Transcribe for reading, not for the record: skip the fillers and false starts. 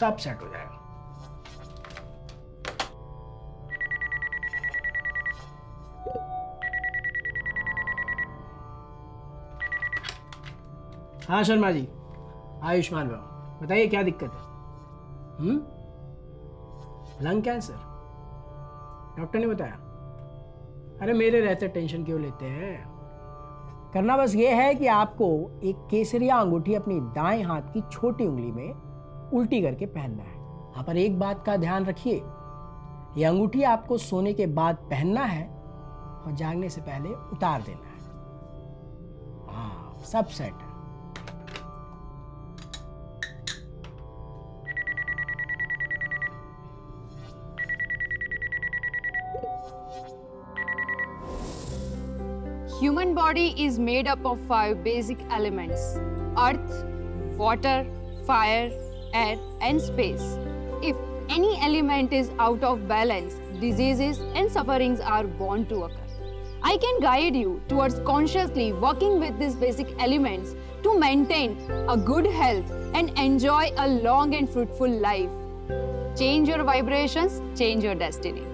सब सेट हो जाएगा। हाँ शर्मा जी, आयुष्मान भव, बताइए क्या दिक्कत है? लंग कैंसर, डॉक्टर ने बताया? अरे मेरे रहते टेंशन क्यों लेते हैं? करना बस ये है कि आपको एक केसरिया अंगूठी अपनी दाएं हाथ की छोटी उंगली में उल्टी करके पहनना है। हाँ, पर एक बात का ध्यान रखिए, ये अंगूठी आपको सोने के बाद पहनना है और जागने से पहले उतार देना है। हाँ, सब सेट है। Human body is made up of 5 basic elements: earth, water, fire, air, and space. If any element is out of balance, diseases and sufferings are bound to occur. I can guide you towards consciously working with these basic elements to maintain a good health and enjoy a long and fruitful life. Change your vibrations, change your destiny.